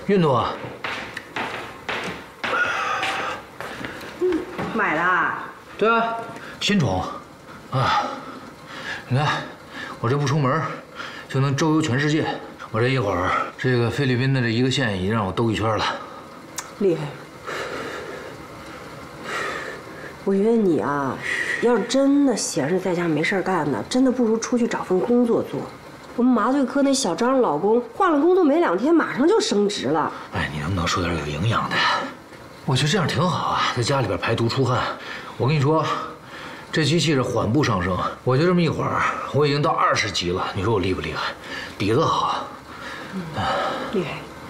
运动啊？ 买的啊？ 对啊，新宠。啊，你看，我这不出门就能周游全世界。我这一会儿，这个菲律宾的这一个县已经让我兜一圈了。 厉害。我觉得你啊，要是真的闲着在家没事干呢，真的不如出去找份工作做。我们麻醉科那小张老公换了工作没2天，马上就升职了。 哎，你能不能说点有营养的？我觉得这样挺好啊，在家里边排毒出汗。我跟你说，这机器是缓步上升，我就这么一会儿，我已经到20级了。你说我厉不厉害？底子好。 厉害。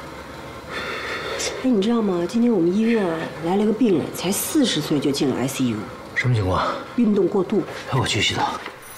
哎，你知道吗？今天我们医院来了个病人，才40岁就进了 ICU。 什么情况？ 运动过度。 哎，我去洗澡。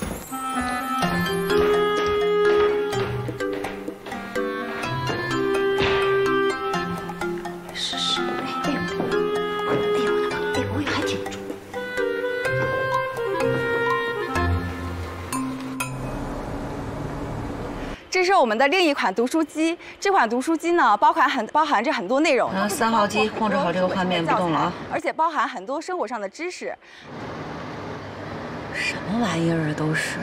这是我们的另一款读书机，这款读书机呢，包含着很多内容。 3号机控制好这个画面，不动了啊！ 而且包含很多生活上的知识。 什么玩意儿啊，都是。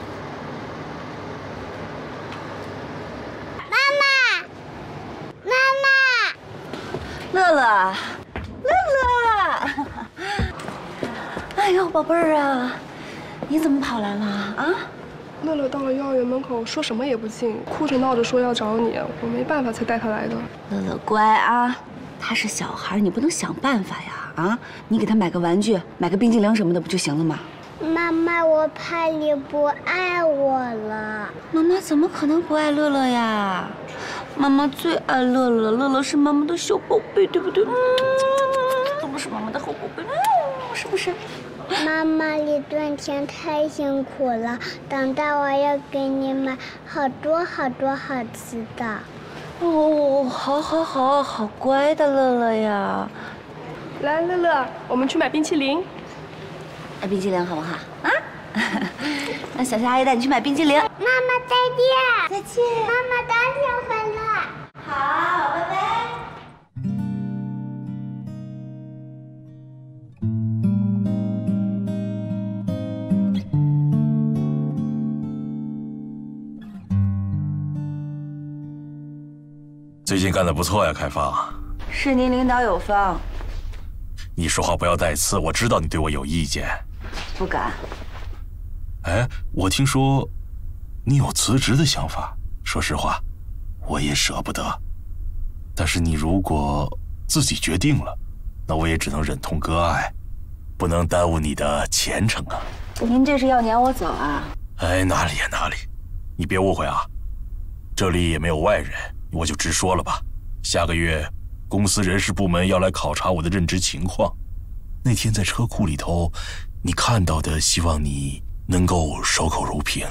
妈妈， 乐乐，乐乐，哎呦，宝贝儿啊，你怎么跑来了啊？ 乐乐到了幼儿园门口，说什么也不进，哭着闹着说要找你，我没办法才带他来的。 乐乐乖啊，他是小孩，你不能想办法呀啊！你给他买个玩具，买个冰激凌什么的不就行了吗？ 妈妈，我怕你不爱我了。 妈妈怎么可能不爱乐乐呀？妈妈最爱乐乐，乐乐是妈妈的小宝贝，对不对？乐乐是妈妈的好宝贝，是不是？ 妈妈，你赚钱太辛苦了，等待我要给你买好多好吃的。 哦，好乖的乐乐呀！ 来，乐乐，我们去买冰淇淋。 买冰淇淋好不好？啊？那小夏阿姨带你去买冰淇淋。 妈妈再见。 再见。 妈妈当天回来。 好，拜拜。 最近干得不错呀，开放。 是您领导有方。 你说话不要带刺，我知道你对我有意见。 不敢。 哎，我听说你有辞职的想法。说实话，我也舍不得。但是你如果自己决定了，那我也只能忍痛割爱，不能耽误你的前程啊。 您这是要撵我走啊？ 哎，哪里呀哪里，你别误会啊，这里也没有外人。 我就直说了吧，下个月公司人事部门要来考察我的任职情况。那天在车库里头，你看到的，希望你能够守口如瓶。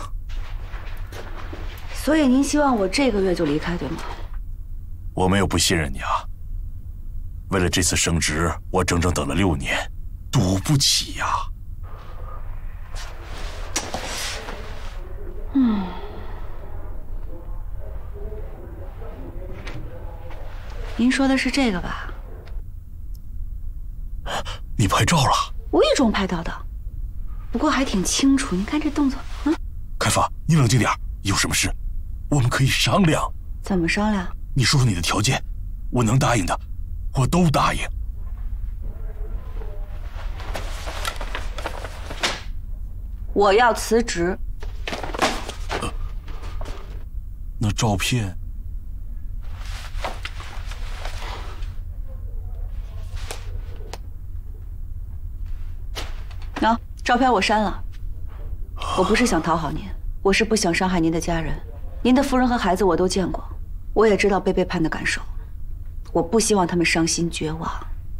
所以您希望我这个月就离开，对吗？ 我没有不信任你啊。为了这次升职，我整整等了6年，赌不起呀。 您说的是这个吧？ 你拍照了？ 无意中拍到的，不过还挺清楚。您看这动作， 开发，你冷静点，有什么事，我们可以商量。 怎么商量？ 你说说你的条件，我能答应的，我都答应。 我要辞职。 那照片？ 照片我删了，我不是想讨好您，我是不想伤害您的家人，您的夫人和孩子我都见过，我也知道被背叛的感受，我不希望他们伤心绝望。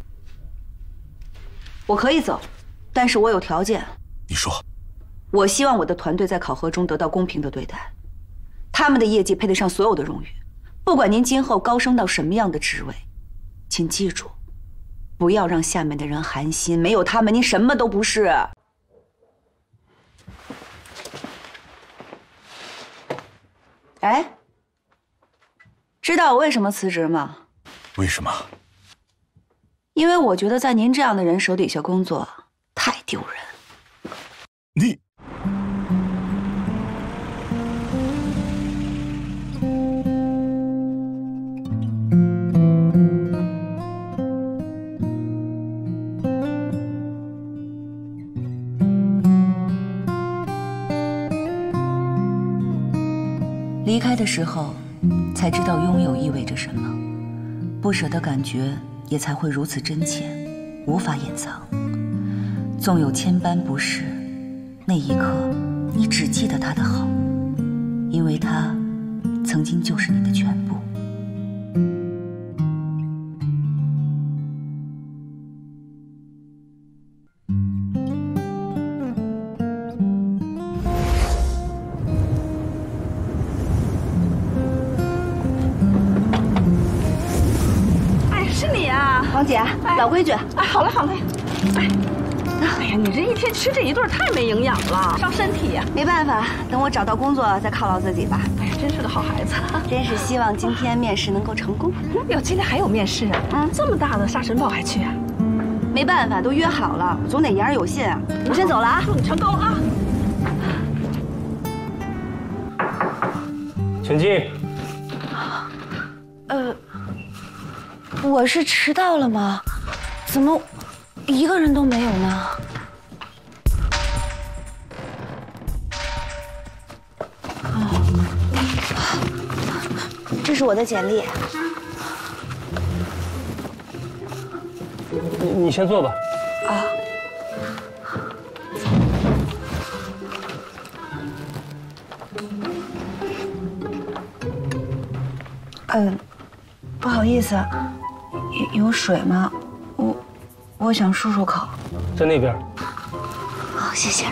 我可以走，但是我有条件。 你说。 我希望我的团队在考核中得到公平的对待，他们的业绩配得上所有的荣誉，不管您今后高升到什么样的职位，请记住，不要让下面的人寒心，没有他们，您什么都不是。 哎，知道我为什么辞职吗？ 为什么？ 因为我觉得在您这样的人手底下工作太丢人。 你。 离开的时候，才知道拥有意味着什么，不舍的感觉也才会如此真切，无法掩藏。纵有千般不适，那一刻你只记得他的好，因为他曾经就是你的全部。王姐，老规矩。 哎，好嘞，好嘞。哎呀，你这一天吃这一顿太没营养了，伤身体呀。 没办法，等我找到工作再犒劳自己吧。 哎呀，真是个好孩子。 真是希望今天面试能够成功。 哟，今天还有面试啊？这么大的沙尘暴还去啊？ 没办法，都约好了，我总得言而有信啊。我先走了啊， 祝你成功啊！ 请进。 我是迟到了吗？怎么一个人都没有呢？这是我的简历。 你先坐吧。 啊。不好意思，有水吗？我想漱漱口。 在那边。 好，谢谢。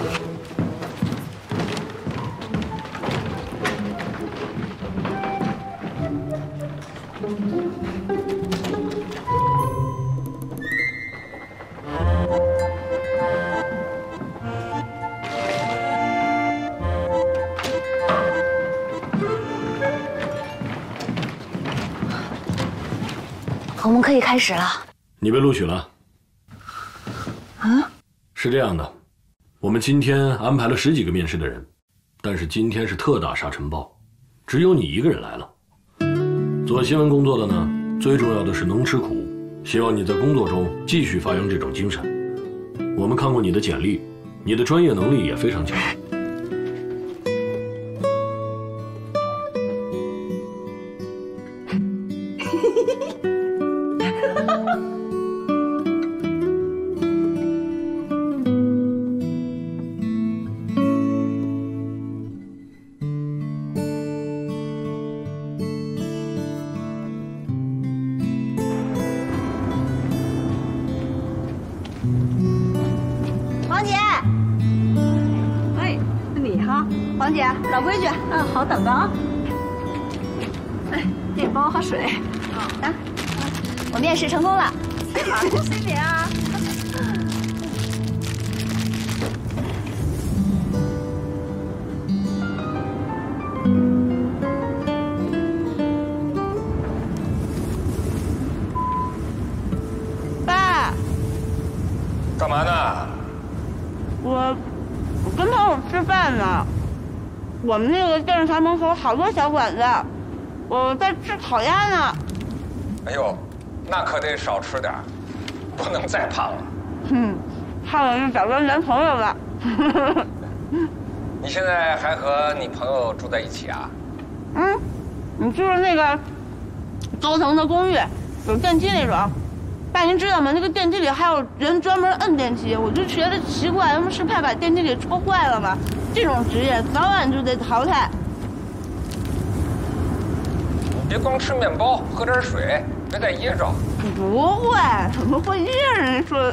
我们可以开始了。 你被录取了。 啊？ 是这样的，我们今天安排了10几个面试的人，但是今天是特大沙尘暴，只有你一个人来了。做新闻工作的呢，最重要的是能吃苦，希望你在工作中继续发扬这种精神。我们看过你的简历，你的专业能力也非常强。 王姐， 哎，是你哈， 王姐，老规矩， 好，等着啊。哎，面包和水。 啊，我面试成功了。 好，恭喜你啊！ 爸， 干嘛呢？ 我跟朋友吃饭呢。我们那个电视台门口好多小馆子，我在吃烤鸭呢。 哎呦，那可得少吃点，不能再胖了。 胖了就找个男朋友了。 你现在还和你朋友住在一起啊？ 你住的那个高层的公寓，有电梯那种。爸，您知道吗？那个电梯里还有人专门摁电梯，我就觉得奇怪，他们是怕把电梯给戳坏了吗？这种职业早晚就得淘汰。 你别光吃面包，喝点水，别再噎着。 不会，怎么会噎着？人说。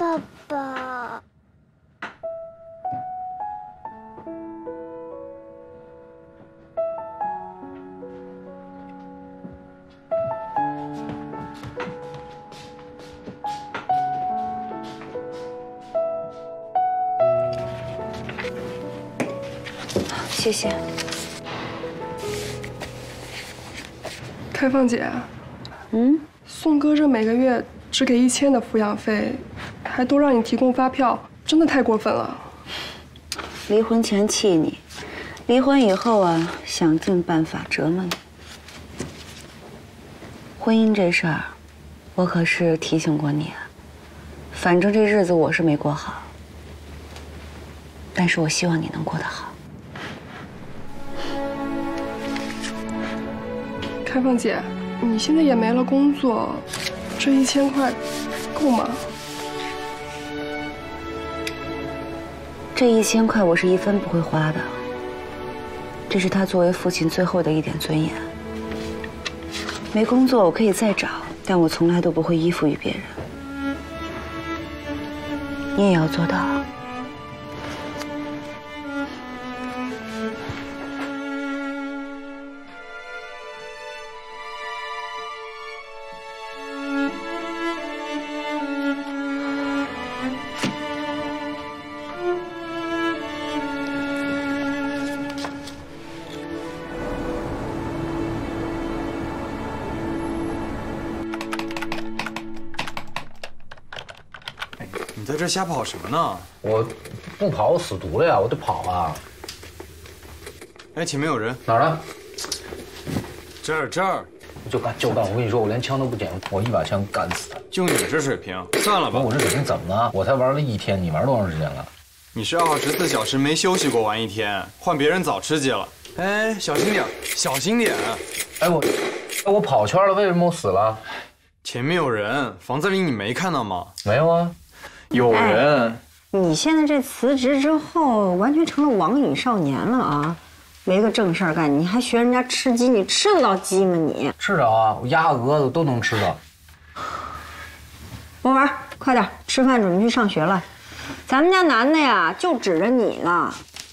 爸爸。 谢谢。 开放姐，宋哥这每个月只给1000的抚养费，还都让你提供发票，真的太过分了。 离婚前气你，离婚以后啊，想尽办法折磨你。婚姻这事儿，我可是提醒过你啊。反正这日子我是没过好，但是我希望你能过得好。 开放姐，你现在也没了工作，这1000块够吗？ 这1000块我是1分不会花的，这是他作为父亲最后的一点尊严。没工作我可以再找，但我从来都不会依附于别人。你也要做到。 你在这瞎跑什么呢？ 我不跑，我死毒了呀！我得跑啊！ 哎，前面有人， 哪儿呢？ 这儿， 就干！我跟你说，我连枪都不捡，我一把枪干死他！ 就你这水平，算了吧。 我这水平怎么了？我才玩了1天，你玩多长时间了？ 你是24小时没休息过玩1天，换别人早吃鸡了。哎，小心点，小心点！ 哎我跑圈了，为什么我死了？ 前面有人，房子里你没看到吗？ 没有啊。有人、 哎，你现在这辞职之后，完全成了网瘾少年了啊！没个正事儿干，你还学人家吃鸡，你吃得到鸡吗你？ 吃着啊，我鸭鹅子都能吃到。 博文，快点吃饭，准备去上学了。咱们家男的呀，就指着你了。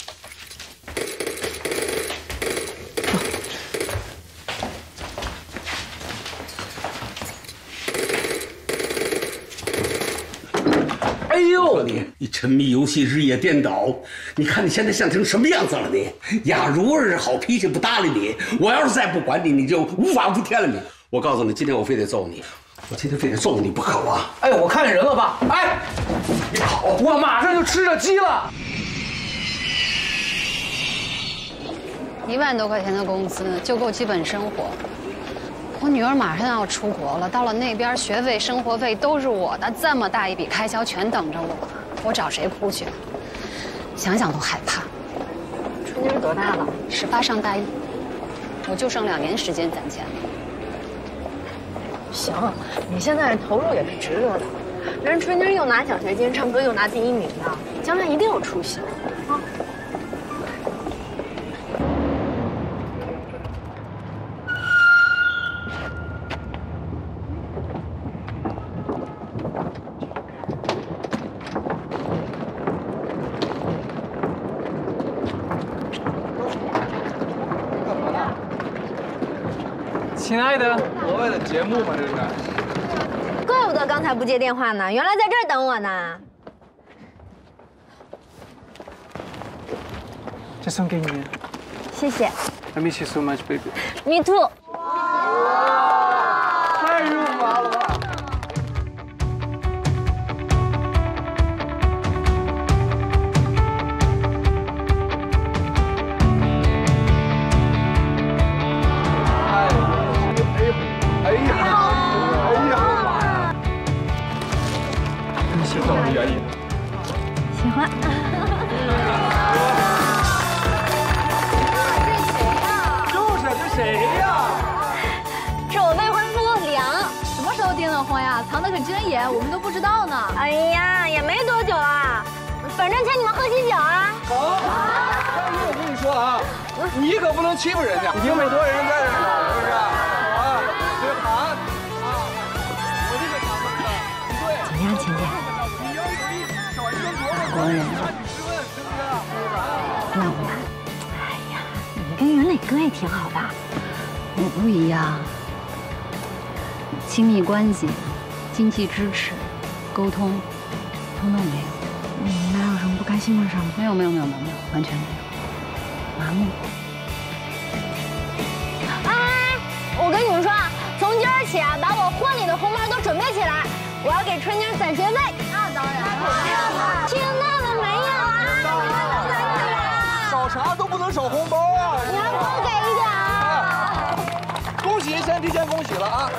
哎呦，你沉迷游戏，日夜颠倒，你看你现在像成什么样子了你？雅茹儿好脾气不搭理你，我要是再不管你，你就无法无天了你。我告诉你，今天我非得揍你，我今天非得揍你不可啊！ 哎，我看见人了吧？哎，你跑，我马上就吃着鸡了。 1万多块钱的工资就够基本生活。我女儿马上要出国了，到了那边学费、生活费都是我的，这么大一笔开销全等着我找谁哭去？想想都害怕。 春妮多大了 ？18上大1，我就剩2年时间攒钱了。 行，你现在投入也是值得的。人春妮又拿奖学金，唱歌又拿第1名的，将来一定有出息啊！ 亲爱的，额外的节目吗？这是。 怪不得刚才不接电话呢，原来在这儿等我呢。 这送给你。 谢谢。 I miss you so much, baby. Me too. 太肉麻了吧！你喜欢我的原因？ 喜欢。 谁呀？ 是我未婚夫梁。 什么时候订的婚呀？藏得可真严，我们都不知道呢。 哎呀，也没多久啊，反正请你们喝喜酒啊。 好。张一，我跟你说啊，你可不能欺负人家，这么多人在这儿，是不是？啊，这个喊啊，我这个嗓子，对。 怎么样，亲家？ 国人，浪漫。 哎呀，你跟袁磊哥也挺好的。 我不一样，亲密关系、经济支持、沟通，通通没有。 你哪有什么不开心的事吗？ 没有，完全没有，麻木。 哎，我跟你们说啊，从今儿起啊，把我婚礼的红包都准备起来，我要给春妮攒学费。那当然了，听到了没有啊？ 少啥都不能少红包啊！ 你还多给一点啊！ 恭喜，先提前恭喜了啊！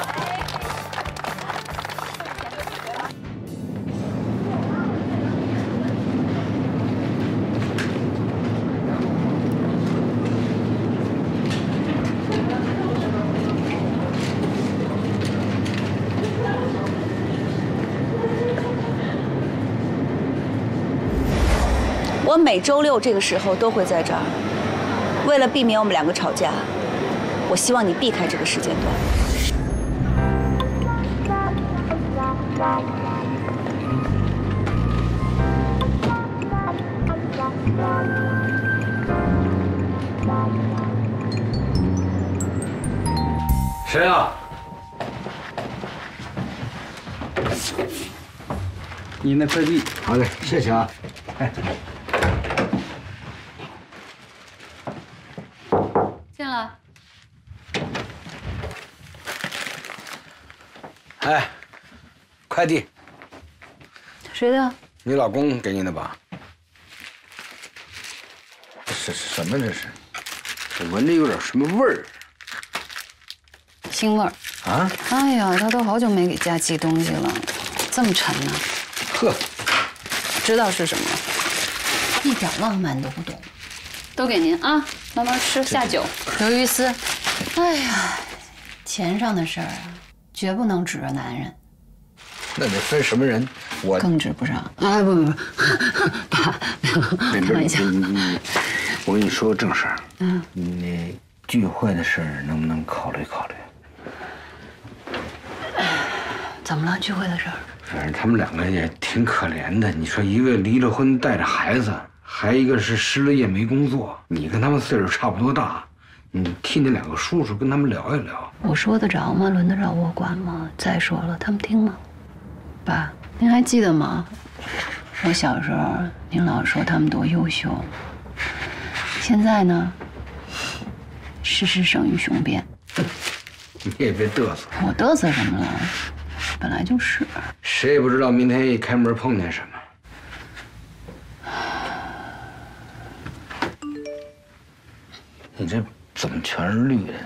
我每周六这个时候都会在这儿。为了避免我们两个吵架，我希望你避开这个时间段。 谁啊？ 你那快递，好嘞，谢谢啊。哎， 进来。 哎，快递， 谁的？ 你老公给你的吧？是什么这是？这闻着有点什么味儿？ 腥味儿啊！ 哎呀，他都好久没给家寄东西了，这么沉呢？ 呵， 知道是什么，一点浪漫都不懂。都给您啊，慢慢吃，下酒。刘玉丝，哎呀，钱上的事儿啊，绝不能指着男人。 那得分什么人，我更指不上。哎，不，爸，开玩笑。 我跟你说个正事儿。你那聚会的事儿能不能考虑考虑？ 怎么了？聚会的事儿？ 反正他们两个也挺可怜的。你说一个离了婚带着孩子，还一个是失了业没工作。你跟他们岁数差不多大，你替那两个叔叔跟他们聊一聊。 我说得着吗？轮得着我管吗？再说了，他们听吗？爸，您还记得吗？我小时候您老说他们多优秀，现在呢？事实胜于雄辩。 你也别嘚瑟。 我嘚瑟什么了？本来就是。 谁也不知道明天一开门碰见什么。你这怎么全是绿的？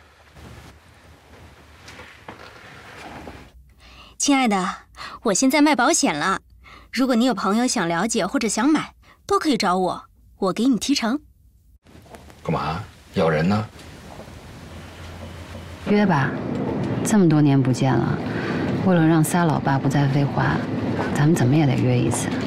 亲爱的，我现在卖保险了，如果你有朋友想了解或者想买，都可以找我，我给你提成。 干嘛？要人呢？ 约吧，这么多年不见了，为了让仨老爸不再废话，咱们怎么也得约一次。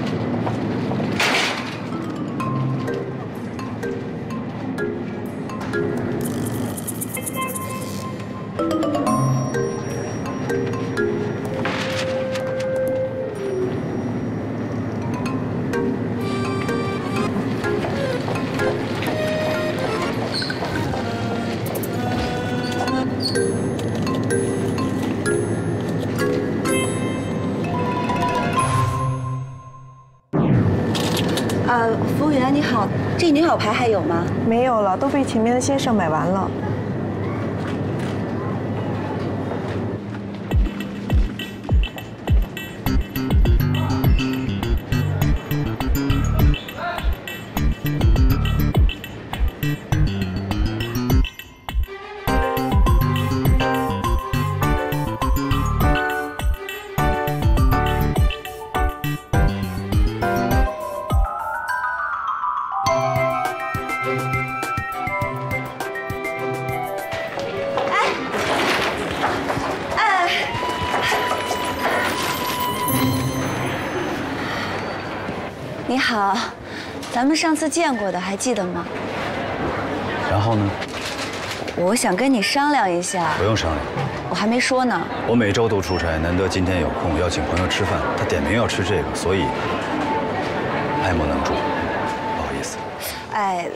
服务员你好，这女好牌还有吗？ 没有了，都被前面的先生买完了。 你好，咱们上次见过的还记得吗？ 然后呢？ 我想跟你商量一下。 不用商量， 我还没说呢。 我每周都出差，难得今天有空，要请朋友吃饭，他点名要吃这个，所以爱莫能助，不好意思。 哎。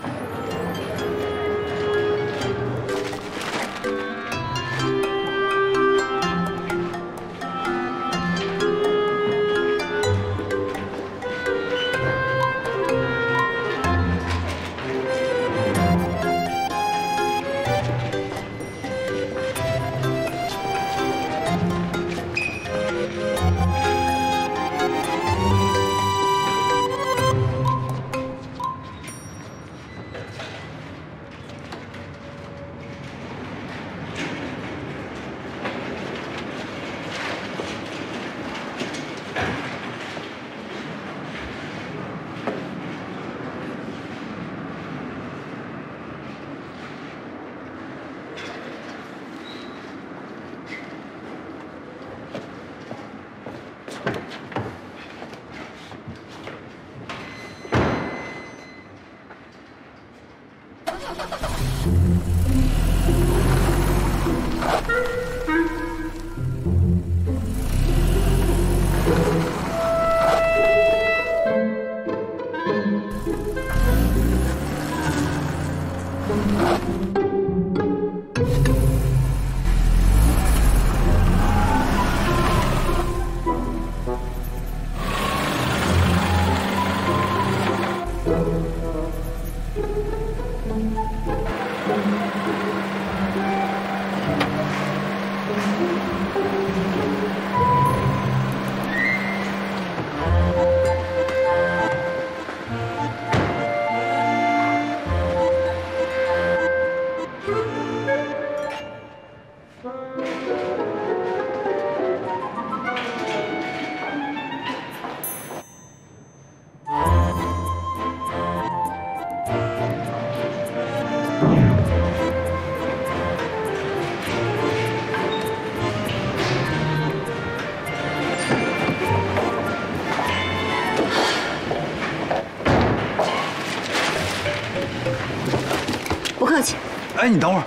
不客气。 哎，你等会儿。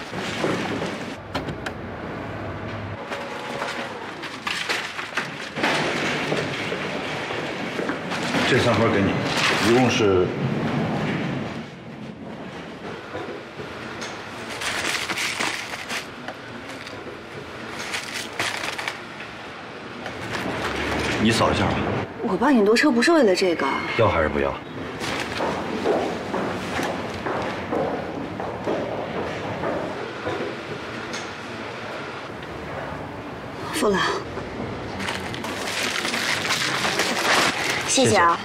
这3盒给你，一共是。 你扫一下吧。 我帮你挪车不是为了这个。 要还是不要？ 付了。谢谢啊。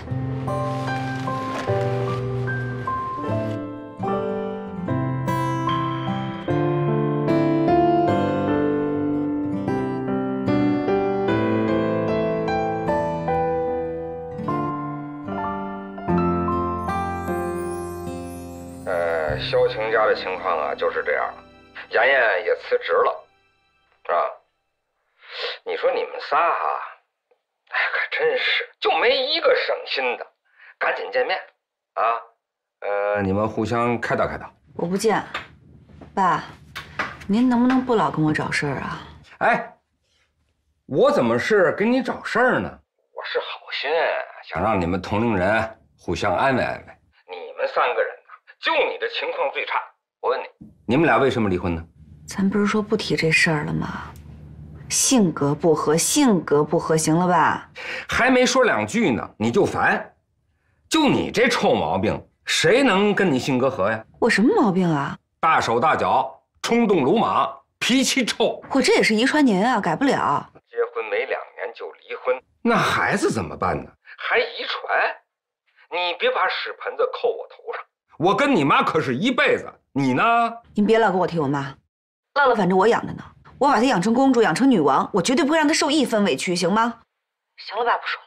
萧晴家的情况啊，就是这样，妍妍也辞职了，是吧？你说你们仨哈，哎，可真是就没一个省心的，赶紧见面啊！你们互相开导开导。 我不见，爸，您能不能不老跟我找事儿啊？ 哎，我怎么是给你找事儿呢？我是好心，想让你们同龄人互相安慰安慰。你们3个人。 就你的情况最差，我问你，你们俩为什么离婚呢？ 咱不是说不提这事儿了吗？性格不合，性格不合，行了吧？ 还没说2句呢，你就烦，就你这臭毛病，谁能跟你性格合呀？ 我什么毛病啊？ 大手大脚，冲动鲁莽，脾气臭。 我这也是遗传您啊，改不了。 结婚没2年就离婚，那孩子怎么办呢？还遗传？你别把屎盆子扣我头上。 我跟你妈可是一辈子，你呢？ 您别老给我提我妈，乐乐反正我养的呢，我把她养成公主，养成女王，我绝对不会让她受1分委屈，行吗？行了吧，不说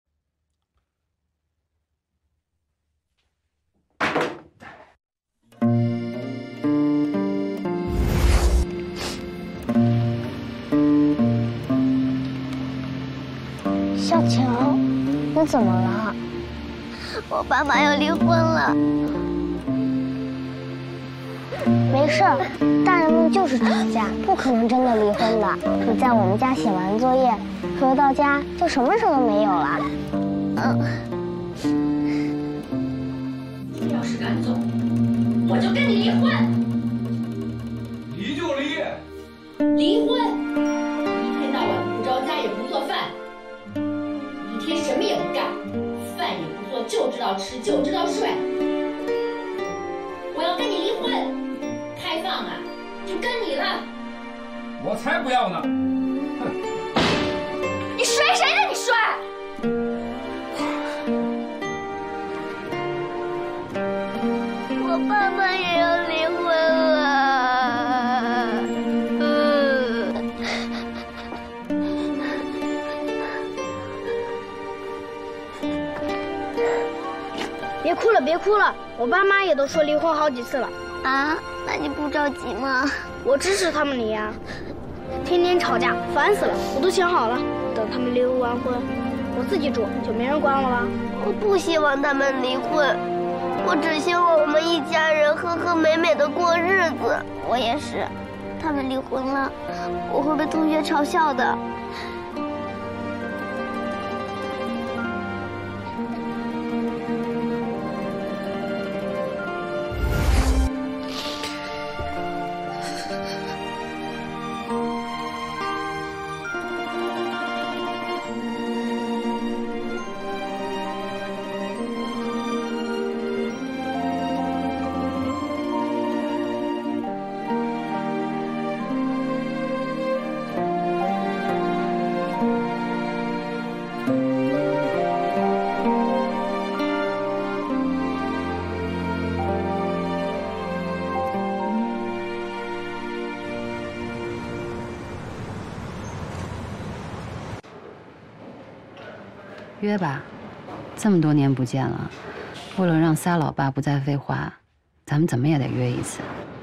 了。小晴，你怎么了？我爸妈要离婚了。 没事儿，大人们就是吵架，不可能真的离婚的。你在我们家写完作业，回到家就什么事都没有了。 事敢走，我就跟你离婚。 离就离。 离婚！一天到晚不着家也不做饭，一天什么也不干，饭也不做，就知道吃，就知道睡。我要跟你离婚，开放啊，就跟你了。 我才不要呢！哼！ 你睡谁呢？你睡！ 我爸爸也要离婚了。 别哭了，别哭了，我爸妈也都说离婚好几次了。 啊，那你不着急吗？ 我支持他们离呀，天天吵架，烦死了。我都想好了，等他们离完婚，我自己住，就没人管我了。 我不希望他们离婚，我只希望我们一家人和和美美的过日子。我也是，他们离婚了，我会被同学嘲笑的。 约吧，这么多年不见了，为了让仨老爸不再废话，咱们怎么也得约一次。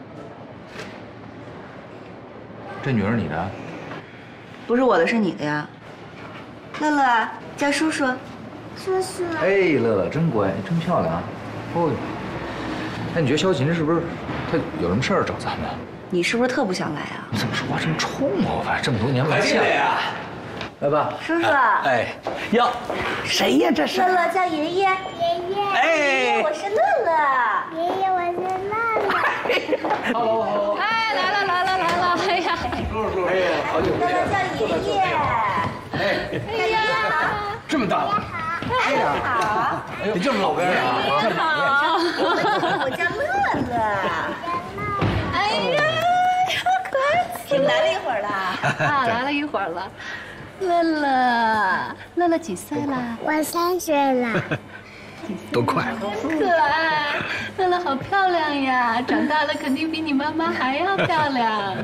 这女儿你的？ 不是我的，是你的呀。乐乐，叫叔叔。 叔叔。 哎，乐乐真乖，真漂亮啊。哦，那你觉得萧琴是不是她有什么事儿找咱们？ 你是不是特不想来啊？ 你怎么说话这么冲啊？我发现这么多年没见了呀。来吧， 叔叔。 哎，哟，谁呀？这是乐乐叫爷爷。爷爷。 哎， 我是乐乐。爷爷，我是乐乐。 好。 哎，来了！哎呀， 叔叔，哎呀，好久不见。 乐乐叫爷爷。 哎呀，这么大了。 哎呀好。 你这么老干啥？ 好。我叫乐乐。 哎呀，好可爱！ 你来了一会儿了。 啊，来了一会儿了。乐乐几岁了？ 我3岁了。 多快！ 可爱，乐乐好漂亮呀！长大了肯定比你妈妈还要漂亮。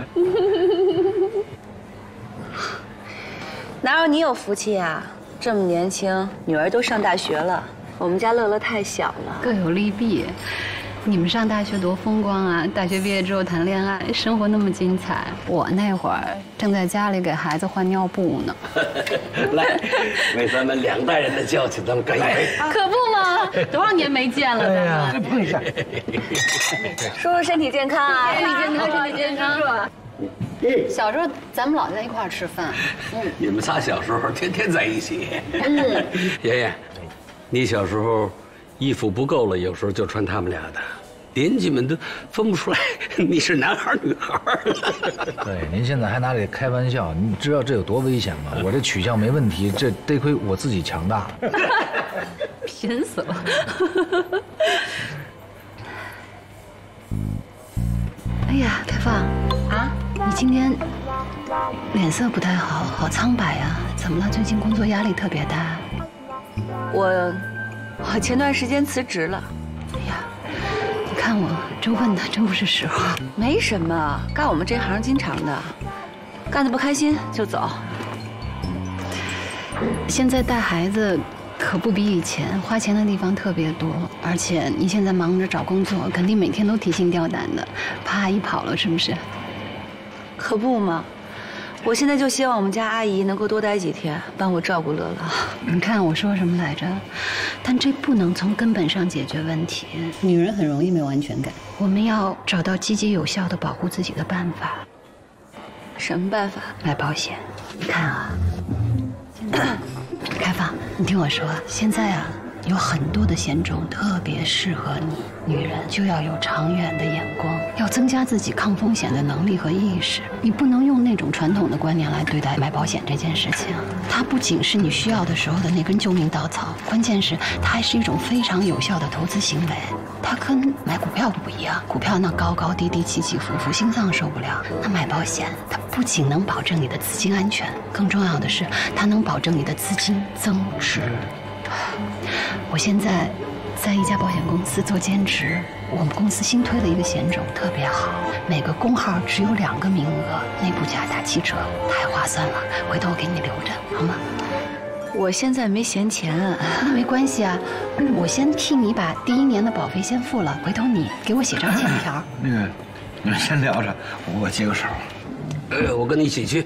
哪有你有福气呀？这么年轻，女儿都上大学了，我们家乐乐太小了。 各有利弊。你们上大学多风光啊！大学毕业之后谈恋爱，生活那么精彩。我那会儿正在家里给孩子换尿布呢。 来，为咱们2代人的交情，咱们干一杯。 可不嘛，多少年没见了，咱们。 碰一下。 叔叔身体健康啊！ 身体健康，身体健康。小时候咱们老在一块儿吃饭。 你们仨小时候天天在一起。爷爷，你小时候衣服不够了，有时候就穿他们俩的，邻居们都分不出来你是男孩女孩了。 对，您现在还拿这开玩笑，你知道这有多危险吗？我这取向没问题，这得亏我自己强大。 贫死了。哎呀，开放啊！你今天脸色不太好，好苍白呀，怎么了？最近工作压力特别大？ 我前段时间辞职了。 哎呀，你看我这问的真不是实话。 没什么，干我们这行经常的，干得不开心就走。 现在带孩子可不比以前，花钱的地方特别多，而且你现在忙着找工作，肯定每天都提心吊胆的，怕阿姨跑了是不是？ 可不嘛，我现在就希望我们家阿姨能够多待几天，帮我照顾乐乐。 你看我说什么来着？但这不能从根本上解决问题。女人很容易没有安全感，我们要找到积极有效的保护自己的办法。 什么办法？ 买保险。你看啊，现在开放，你听我说，现在啊， 有很多的险种特别适合你。女人就要有长远的眼光，要增加自己抗风险的能力和意识。你不能用那种传统的观念来对待买保险这件事情。它不仅是你需要的时候的那根救命稻草，关键是它还是一种非常有效的投资行为。它跟买股票不一样，股票那高高低低、起起伏伏，心脏受不了。那买保险，它不仅能保证你的资金安全，更重要的是，它能保证你的资金增值。我现在在一家保险公司做兼职，我们公司新推了一个险种，特别好，每个工号只有2个名额，内部加打7折，太划算了。回头我给你留着，好吗？ 我现在没闲钱， 那没关系啊，我先替你把第1年的保费先付了，回头你给我写张欠条。 那个，你们先聊着，我接个手。 我跟你一起去。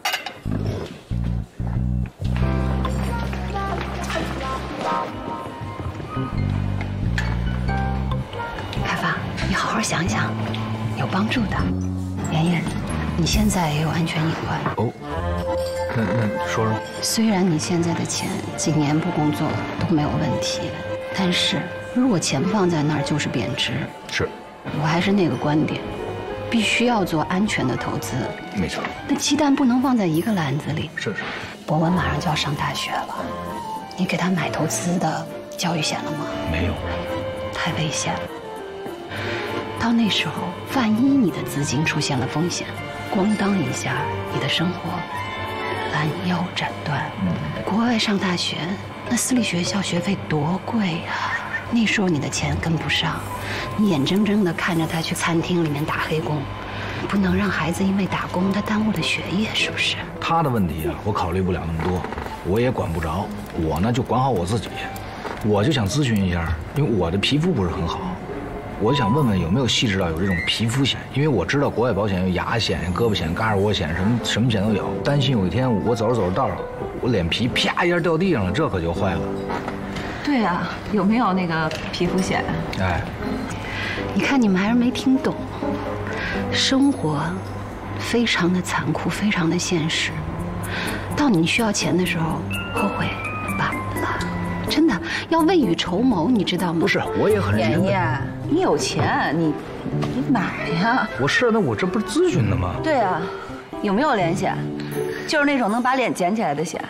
开发，你好好想想，有帮助的。妍妍，你现在也有安全隐患。 哦，那说说。 虽然你现在的钱几年不工作都没有问题，但是如果钱放在那儿就是贬值。 是。 我还是那个观点，必须要做安全的投资。 没错。 那鸡蛋不能放在一个篮子里。 是。 博文马上就要上大学了，你给他买投资的教育险了吗？ 没有。 太危险了。到那时候，万一你的资金出现了风险，咣当一下，你的生活拦腰斩断。国外上大学，那私立学校学费多贵呀！那时候你的钱跟不上，你眼睁睁地看着他去餐厅里面打黑工，不能让孩子因为打工他耽误了学业，是不是？ 他的问题啊，我考虑不了那么多，我也管不着。我呢就管好我自己。我就想咨询一下，因为我的皮肤不是很好，我想问问有没有细致到有这种皮肤险，因为我知道国外保险有牙险、胳膊险、嘎吱窝险，什么险都有。担心有一天我走着走着道，我脸皮啪一下掉地上了，这可就坏了。 对啊，有没有那个皮肤险？ 哎， 你看你们还是没听懂，生活非常的残酷，非常的现实。到你需要钱的时候，后悔晚了。真的要未雨绸缪，你知道吗？ 不是，我也很认真。 妍妍，你有钱，你买呀。 我是，那我这不是咨询的吗？ 对啊，有没有脸险？就是那种能把脸捡起来的险。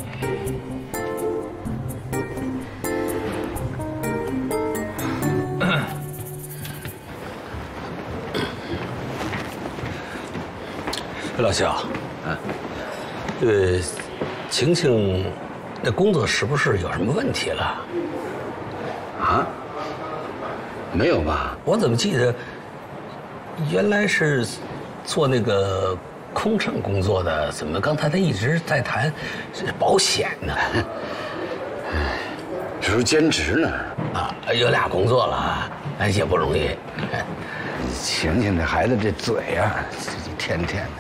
老肖，晴晴那工作是不是有什么问题了？啊？没有吧？我怎么记得原来是做那个空乘工作的，怎么刚才他一直在谈保险呢？ 这时候兼职呢。 啊，有俩工作了，也不容易。 晴晴这孩子这嘴呀，天天的。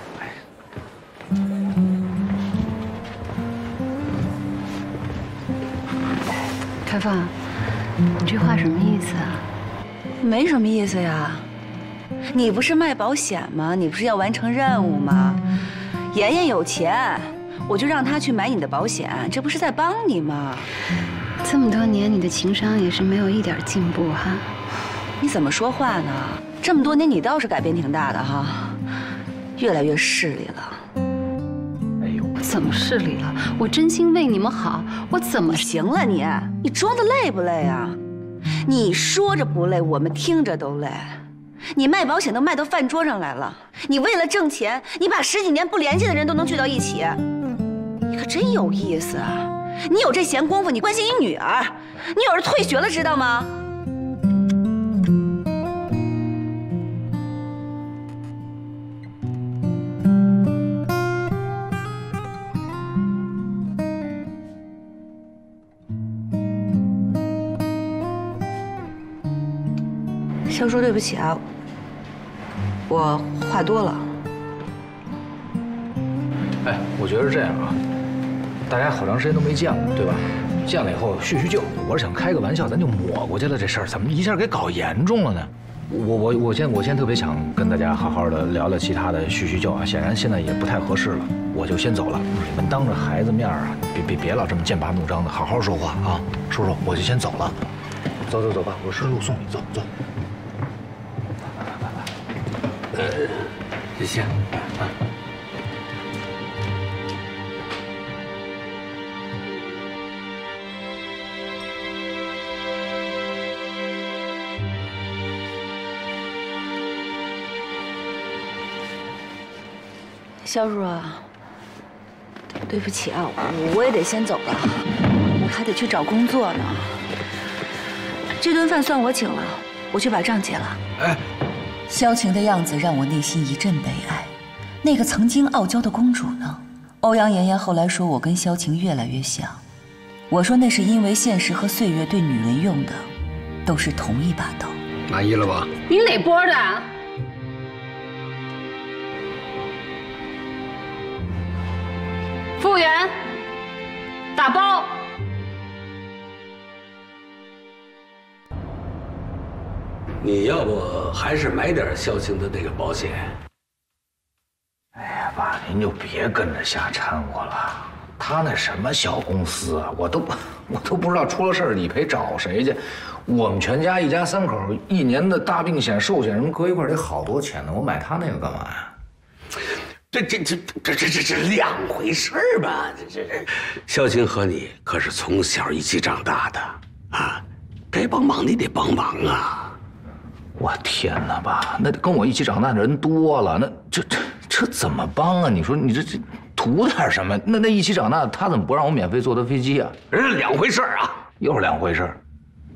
开放，你这话什么意思啊？ 没什么意思呀。你不是卖保险吗？你不是要完成任务吗？妍妍有钱，我就让她去买你的保险，这不是在帮你吗？ 这么多年，你的情商也是没有一点进步哈。 你怎么说话呢？这么多年你倒是改变挺大的哈，越来越势利了。 我怎么势利了？我真心为你们好，我怎么行了你？你装的累不累啊？你说着不累，我们听着都累。你卖保险都卖到饭桌上来了，你为了挣钱，你把10几年不联系的人都能聚到一起，你可真有意思啊！你有这闲工夫，你关心你女儿，你女儿退学了，知道吗？肖叔，对不起啊，我话多了。 哎，我觉得是这样啊，大家好长时间都没见过，对吧？见了以后叙叙旧。我是想开个玩笑，咱就抹过去了。这事儿怎么一下给搞严重了呢？ 我现在特别想跟大家好好的聊聊其他的叙叙旧啊，显然现在也不太合适了，我就先走了。你们当着孩子面啊，别老这么剑拔弩张的，好好说话啊。叔叔，我就先走了。走吧，我顺路送你，走。 行啊。 肖叔啊，对不起啊，我也得先走了，我还得去找工作呢。这顿饭算我请了，我去把账结了。 哎， 萧晴的样子让我内心一阵悲哀。那个曾经傲娇的公主呢？欧阳妍妍后来说我跟萧晴越来越像，我说那是因为现实和岁月对女人用的都是同一把刀。 满意了吧？ 你哪波的？服务员，打包。 你要不还是买点萧晴的那个保险？ 哎呀，爸，您就别跟着瞎掺和了。他那什么小公司啊，我都不知道出了事儿理赔找谁去。我们全家一家3口1年的大病险、寿险什么搁一块得好多钱呢，我买他那个干嘛呀？ 这两回事儿吧？这萧晴和你可是从小一起长大的啊，该帮忙你得帮忙啊！ 我天哪，爸，那跟我一起长大的人多了，那这怎么帮啊？你说你这图点什么？那一起长大的他怎么不让我免费坐他飞机啊？ 人家两回事儿啊， 又是2回事儿。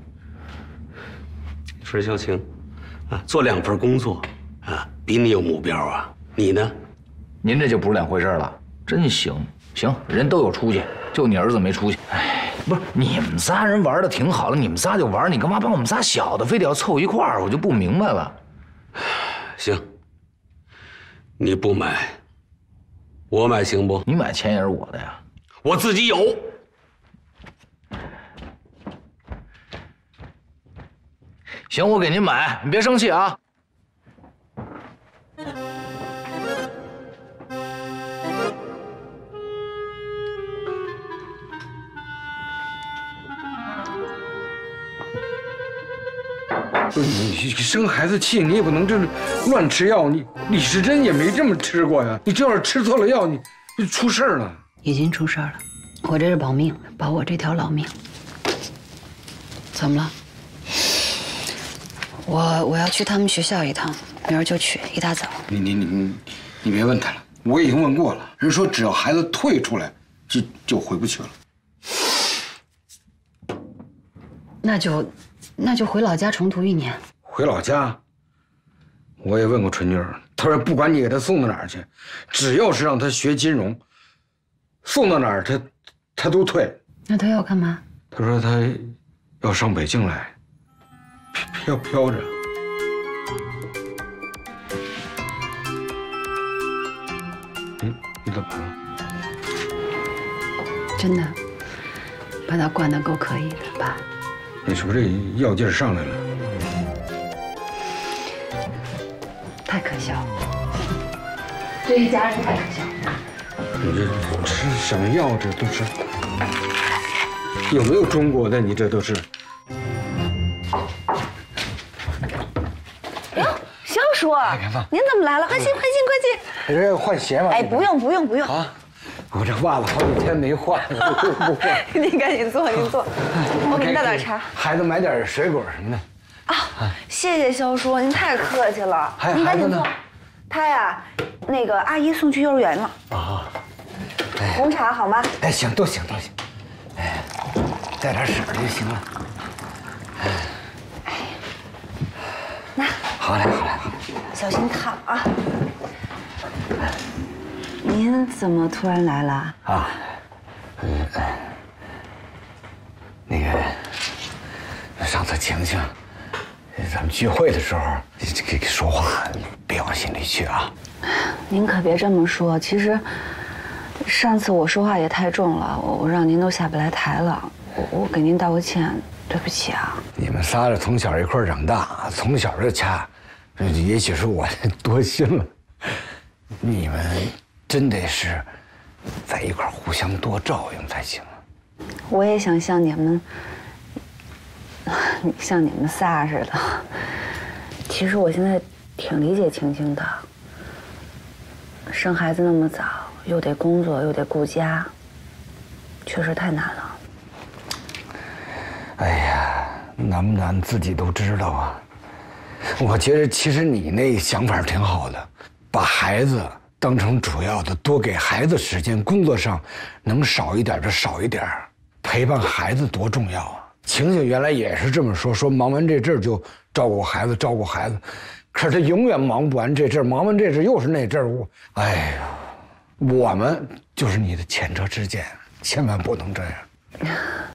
说萧晴，啊，做2份工作，啊，比你有目标啊。你呢？ 您这就不是2回事了，真行，人都有出息，就你儿子没出息。哎，不是你们仨人玩的挺好的，你们仨就玩，你干嘛把我们仨小的非得要凑一块儿？我就不明白了。 行，你不买，我买行不？ 你买钱也是我的呀， 我自己有。 行，我给您买，你别生气啊。 你生孩子气，你也不能这乱吃药。你李时珍也没这么吃过呀。你这要是吃错了药，你出事儿了。 已经出事儿了，我这是保命，保我这条老命。怎么了？我要去他们学校一趟，明儿就去，一大早。 你别问他了，我已经问过了，人说只要孩子退出来，就回不去了。 那就回老家重读1年。 回老家？我也问过春妮儿，她说不管你给她送到哪儿去，只要是让她学金融，送到哪儿她都退。 那她要干嘛？ 她说她要上北京来，飘着。你怎么了？ 真的，把她惯得够可以的，爸。 你是不是这药劲儿上来了？ 太可笑了，对一家人太可笑了。 你这吃什么药？这都是有没有中国的？你这都是。 哟，肖叔，您怎么来了？快进！ 你这要换鞋吗？ 哎，不用啊。我这袜子好几天没换，不换。 您赶紧坐，我给您倒点茶。 孩子买点水果什么的。 啊，谢谢肖叔，您太客气了。 您赶紧坐。 他呀，那个阿姨送去幼儿园了。 啊。 红茶好吗？ 哎，行，都行。哎，带点色就行了。 哎，那好嘞。 小心烫啊。您怎么突然来了？啊， 那个上次晴晴，咱们聚会的时候，这个说话别往心里去啊。 您可别这么说，其实上次我说话也太重了，我让您都下不来台了。我给您道个歉， 对不起啊。 你们仨是从小一块长大，从小就掐，也许是我多心了。你们真得是在一块互相多照应才行。 我也想像你们仨似的。其实我现在挺理解青青的。生孩子那么早，又得工作又得顾家，确实太难了。 哎呀，难不难自己都知道啊。我觉得其实你那想法挺好的，把孩子当成主要的，多给孩子时间，工作上能少一点就少一点，陪伴孩子多重要啊！晴晴原来也是这么说，说忙完这阵儿就照顾孩子，照顾孩子，可是他永远忙不完这阵儿，忙完这阵儿又是那阵儿。哎呀，我们就是你的前车之鉴，千万不能这样。